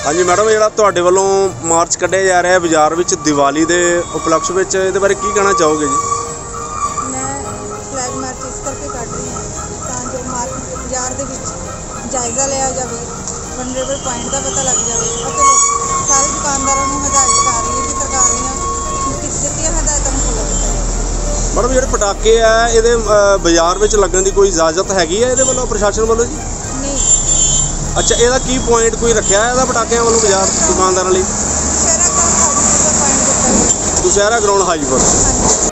हाँ जी मैडम, जो तुहाडे वालों मार्च कढ़िया जा रहा है बाजार में दिवाली के उपलक्ष्य में, ये बारे की कहना चाहोगे जी? मैं फ्लैग मार्च इस करके कढ़ रही हूँ जो मार्केट बाजार के जायजा लिया जाए, वनरेबल पॉइंट का पता लग जाए और सारे दुकानदारों को हदायत कर रही है कि सरकारियाँ दित्तियां हदायतों को फॉलो किया जाए। मैडम जो पटाके है ये बाजार में लगन की कोई इजाजत हैगी है ये वालों प्रशासन वालों जी? नहीं। अच्छा, ਇਹਦਾ ਕੀ ਪੁਆਇੰਟ ਕੋਈ ਰੱਖਿਆ ਹੈ ਇਹਦਾ ਪਟਾਕਿਆਂ ਵੱਲੋਂ ਬਾਜ਼ਾਰ ਦੁਕਾਨਦਾਰਾਂ ਲਈ? ਦੁਸਹਿਰਾ ਗਰਾਊਂਡ ਹਾਜੀਪੁਰ ਦਾ ਪੁਆਇੰਟ ਦਿੱਤਾ ਹੈ। ਦੁਸਹਿਰਾ ਗਰਾਊਂਡ ਹਾਜੀਪੁਰ। ਹਾਂਜੀ।